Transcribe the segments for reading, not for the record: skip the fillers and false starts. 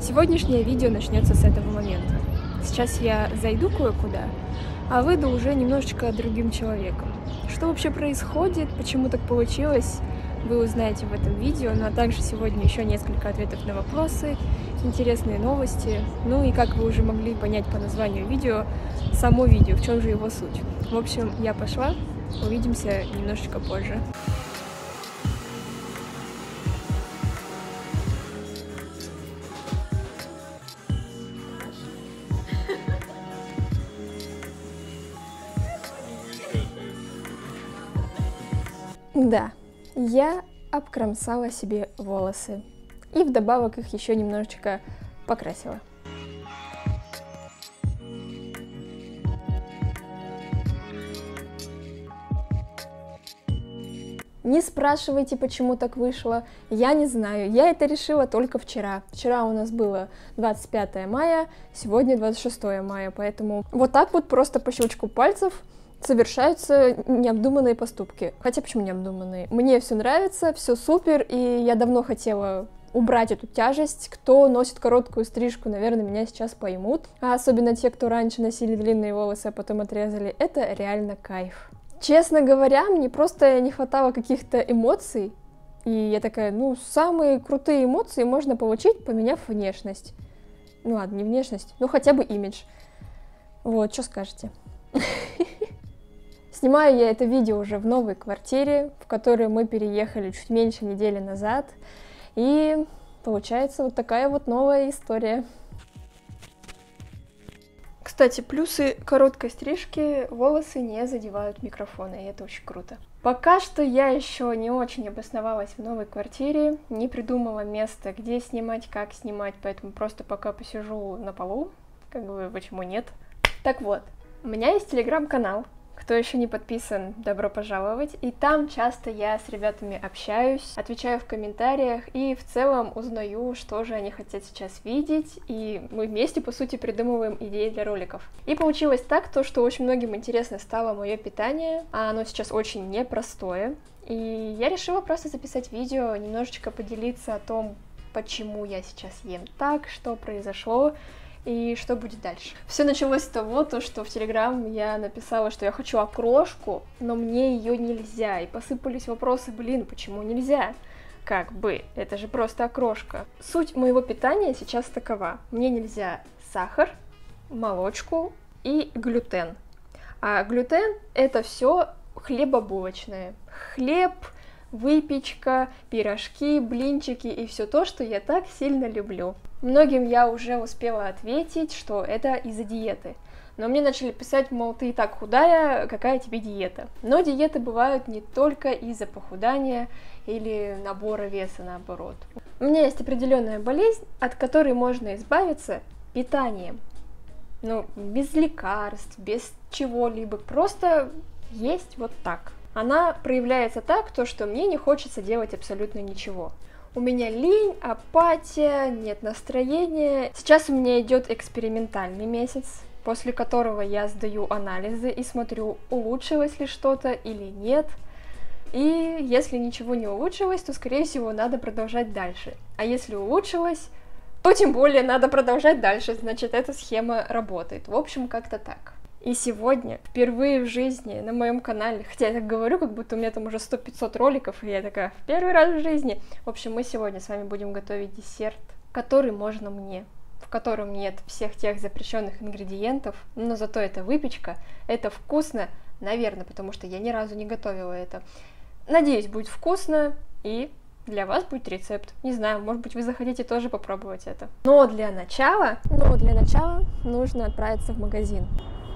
Сегодняшнее видео начнется с этого момента. Сейчас я зайду кое-куда, а выйду уже немножечко другим человеком. Что вообще происходит, почему так получилось, вы узнаете в этом видео, ну а также сегодня еще несколько ответов на вопросы, интересные новости, ну и как вы уже могли понять по названию видео, само видео, в чем же его суть. В общем, я пошла, увидимся немножечко позже. Да, я обкромсала себе волосы и вдобавок их еще немножечко покрасила. Не спрашивайте, почему так вышло, я не знаю, я это решила только вчера. Вчера у нас было 25 мая, сегодня 26 мая, поэтому вот так вот просто по щелчку пальцев совершаются необдуманные поступки. Хотя почему необдуманные? Мне все нравится, все супер, и я давно хотела убрать эту тяжесть. Кто носит короткую стрижку, наверное, меня сейчас поймут. А особенно те, кто раньше носили длинные волосы, а потом отрезали. Это реально кайф. Честно говоря, мне просто не хватало каких-то эмоций. И я такая, ну, самые крутые эмоции можно получить, поменяв внешность. Ну ладно, не внешность, ну хотя бы имидж. Вот, что скажете? Снимаю я это видео уже в новой квартире, в которую мы переехали чуть меньше недели назад. И получается вот такая вот новая история. Кстати, плюсы короткой стрижки: волосы не задевают микрофона, и это очень круто. Пока что я еще не очень обосновалась в новой квартире, не придумала место, где снимать, как снимать, поэтому просто пока посижу на полу, как бы почему нет. Так вот, у меня есть телеграм-канал. Кто еще не подписан, добро пожаловать. И там часто я с ребятами общаюсь, отвечаю в комментариях и в целом узнаю, что же они хотят сейчас видеть. И мы вместе, по сути, придумываем идеи для роликов. И получилось так, что очень многим интересно стало мое питание, а оно сейчас очень непростое. И я решила просто записать видео, немножечко поделиться о том, почему я сейчас ем так, что произошло и что будет дальше. Все началось с того, что в Телеграм я написала, что я хочу окрошку, но мне ее нельзя. И посыпались вопросы, блин, почему нельзя? Как бы, это же просто окрошка. Суть моего питания сейчас такова. Мне нельзя сахар, молочку и глютен. А глютен — это все хлебобулочное. Хлеб, выпечка, пирожки, блинчики и все то, что я так сильно люблю. Многим я уже успела ответить, что это из-за диеты. Но мне начали писать, мол, ты и так худая, какая тебе диета? Но диеты бывают не только из-за похудания или набора веса, наоборот. У меня есть определенная болезнь, от которой можно избавиться питанием. Ну, без лекарств, без чего-либо, просто есть вот так. Она проявляется так, что мне не хочется делать абсолютно ничего. У меня лень, апатия, нет настроения. Сейчас у меня идет экспериментальный месяц, после которого я сдаю анализы и смотрю, улучшилось ли что-то или нет. И если ничего не улучшилось, то, скорее всего, надо продолжать дальше. А если улучшилось, то тем более надо продолжать дальше, значит, эта схема работает. В общем, как-то так. И сегодня, впервые в жизни на моем канале, хотя я так говорю, как будто у меня там уже 100-500 роликов, и я такая, в первый раз в жизни. В общем, мы сегодня с вами будем готовить десерт, который можно мне, в котором нет всех тех запрещенных ингредиентов, но зато это выпечка, это вкусно, наверное, потому что я ни разу не готовила это. Надеюсь, будет вкусно, и для вас будет рецепт. Не знаю, может быть, вы захотите тоже попробовать это. Но для начала нужно отправиться в магазин.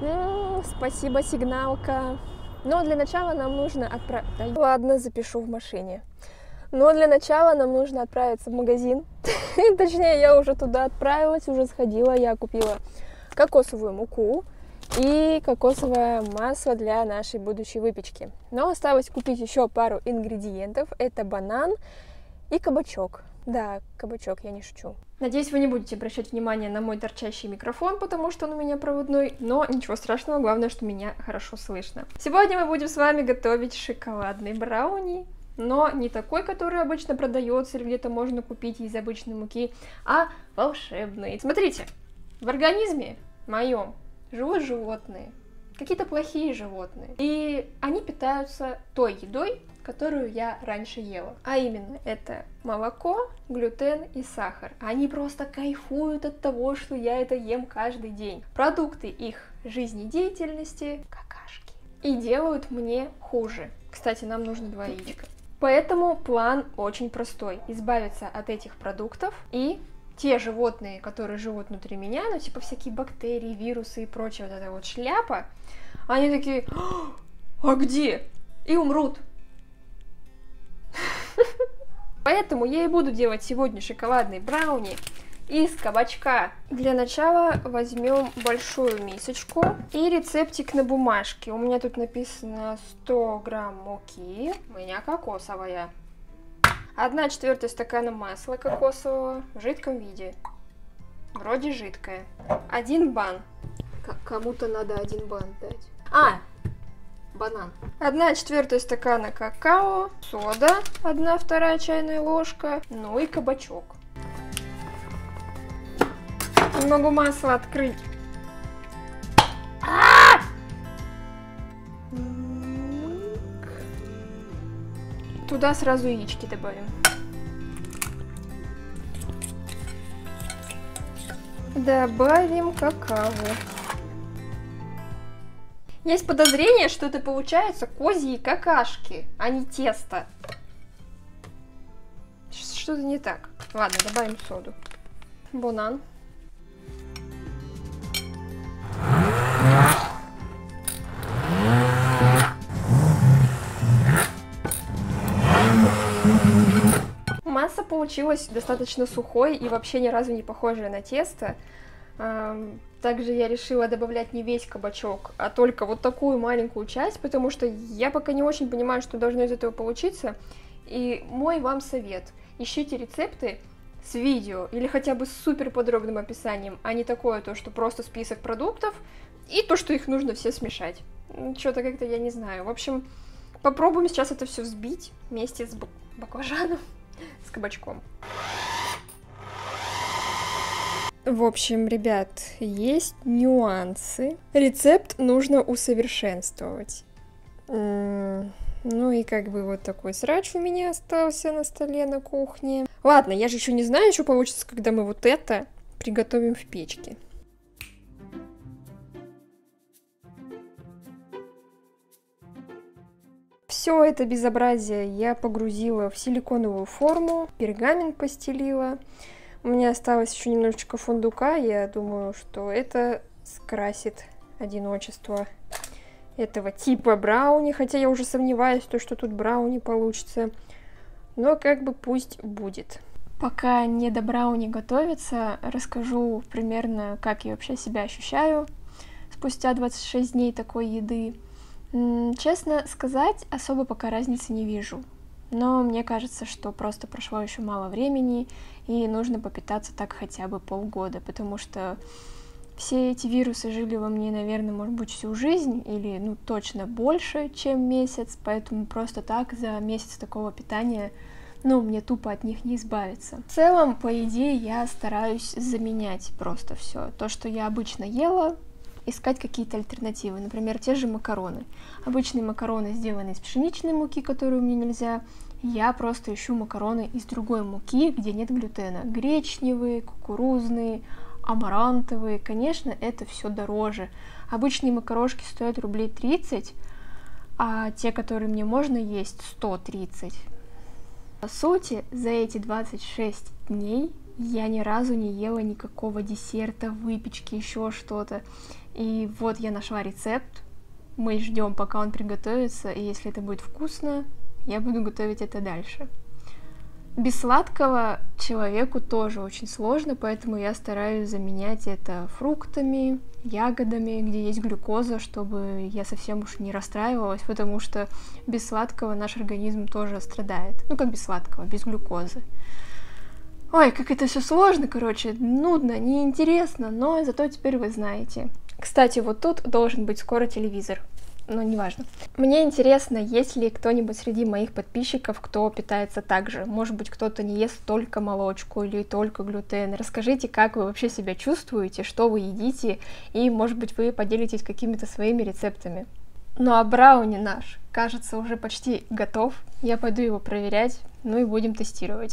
Спасибо, сигналка. Но для начала нам нужно отправиться... Ладно, запишу в машине. Но для начала нам нужно отправиться в магазин. Точнее, я уже туда отправилась, уже сходила. Я купила кокосовую муку и кокосовое масло для нашей будущей выпечки. Но осталось купить еще пару ингредиентов. Это банан и кабачок. Да, кабачок, я не шучу. Надеюсь, вы не будете обращать внимание на мой торчащий микрофон, потому что он у меня проводной, но ничего страшного, главное, что меня хорошо слышно. Сегодня мы будем с вами готовить шоколадный брауни. но не такой, который обычно продается или где-то можно купить из обычной муки, а волшебный. Смотрите, в организме моем живут животные, какие-то плохие животные, и они питаются той едой, которую я раньше ела. А именно, это молоко, глютен и сахар. Они просто кайфуют от того, что я это ем каждый день. Продукты их жизнедеятельности, какашки, и делают мне хуже. Кстати, нам нужно 2 яичка. Поэтому план очень простой. Избавиться от этих продуктов, и те животные, которые живут внутри меня, ну типа всякие бактерии, вирусы и прочее, вот эта вот шляпа, они такие: а где? И умрут. Поэтому я и буду делать сегодня шоколадный брауни из кабачка. Для начала возьмем большую мисочку и рецептик на бумажке. У меня тут написано 100 грамм муки, у меня кокосовая. 1/4 стакана масла кокосового в жидком виде. Вроде жидкое. 1 бан. Кому-то надо 1 бан дать. Банан. 1/4 стакана какао, сода, 1/2 чайная ложка, ну и кабачок. Не могу масло открыть. Туда сразу яички добавим. Добавим какао. Есть подозрение, что это получаются козьи какашки, а не тесто. Что-то не так. Ладно, добавим соду. Банан. Масса получилась достаточно сухой и вообще ни разу не похожая на тесто. Также я решила добавлять не весь кабачок, а только вот такую маленькую часть, потому что я пока не очень понимаю, что должно из этого получиться. И мой вам совет: ищите рецепты с видео или хотя бы с супер подробным описанием, а не такое то, что просто список продуктов и то, что их нужно все смешать. Что-то как-то я не знаю. В общем, попробуем сейчас это все взбить вместе с баклажаном, с кабачком. В общем, ребят, есть нюансы. Рецепт нужно усовершенствовать. Ну и как бы вот такой срач у меня остался на столе на кухне. Ладно, я же еще не знаю, что получится, когда мы вот это приготовим в печке. Все это безобразие я погрузила в силиконовую форму, пергамент постелила. У меня осталось еще немножечко фундука, я думаю, что это скрасит одиночество этого типа брауни, хотя я уже сомневаюсь, что тут брауни получится, но как бы пусть будет. Пока не до брауни готовится, расскажу примерно, как я вообще себя ощущаю спустя 26 дней такой еды. Честно сказать, особо пока разницы не вижу. Но мне кажется, что просто прошло еще мало времени, и нужно попитаться так хотя бы полгода, потому что все эти вирусы жили во мне, наверное, может быть, всю жизнь, или, ну, точно больше, чем месяц, поэтому просто так за месяц такого питания, ну, мне тупо от них не избавиться. В целом, по идее, я стараюсь заменять просто все. То, что я обычно ела, искать какие-то альтернативы, например, те же макароны. Обычные макароны сделаны из пшеничной муки, которую мне нельзя. Я просто ищу макароны из другой муки, где нет глютена. Гречневые, кукурузные, амарантовые. Конечно, это все дороже. Обычные макарошки стоят рублей 30, а те, которые мне можно есть, 130. По сути, за эти 26 дней я ни разу не ела никакого десерта, выпечки, еще что-то. И вот я нашла рецепт. Мы ждем, пока он приготовится, и если это будет вкусно, я буду готовить это дальше. Без сладкого человеку тоже очень сложно, поэтому я стараюсь заменять это фруктами, ягодами, где есть глюкоза, чтобы я совсем уж не расстраивалась, потому что без сладкого наш организм тоже страдает. Ну, как без сладкого, без глюкозы. Ой, как это все сложно, короче, нудно, неинтересно, но зато теперь вы знаете. Кстати, вот тут должен быть скоро телевизор. но неважно. Мне интересно, есть ли кто-нибудь среди моих подписчиков, кто питается так же. Может быть, кто-то не ест только молочку или только глютен. Расскажите, как вы вообще себя чувствуете, что вы едите, и, может быть, вы поделитесь какими-то своими рецептами. Ну а брауни наш, кажется, уже почти готов. Я пойду его проверять, ну и будем тестировать.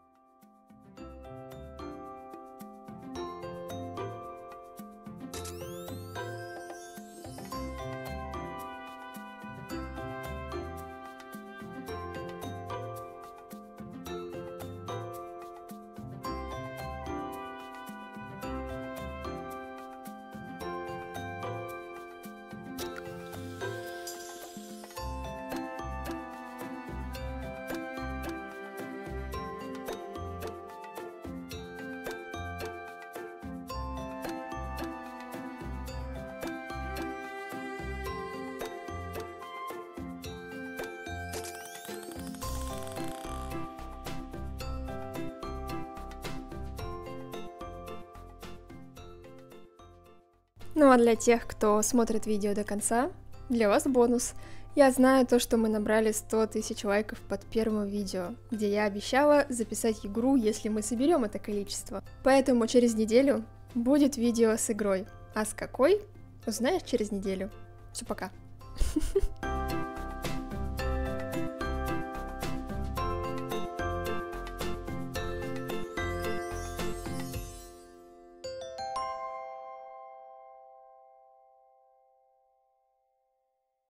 Ну а для тех, кто смотрит видео до конца, для вас бонус. Я знаю то, что мы набрали 100 тысяч лайков под первым видео, где я обещала записать игру, если мы соберем это количество. Поэтому через неделю будет видео с игрой. А с какой? Узнаешь через неделю. Все, пока.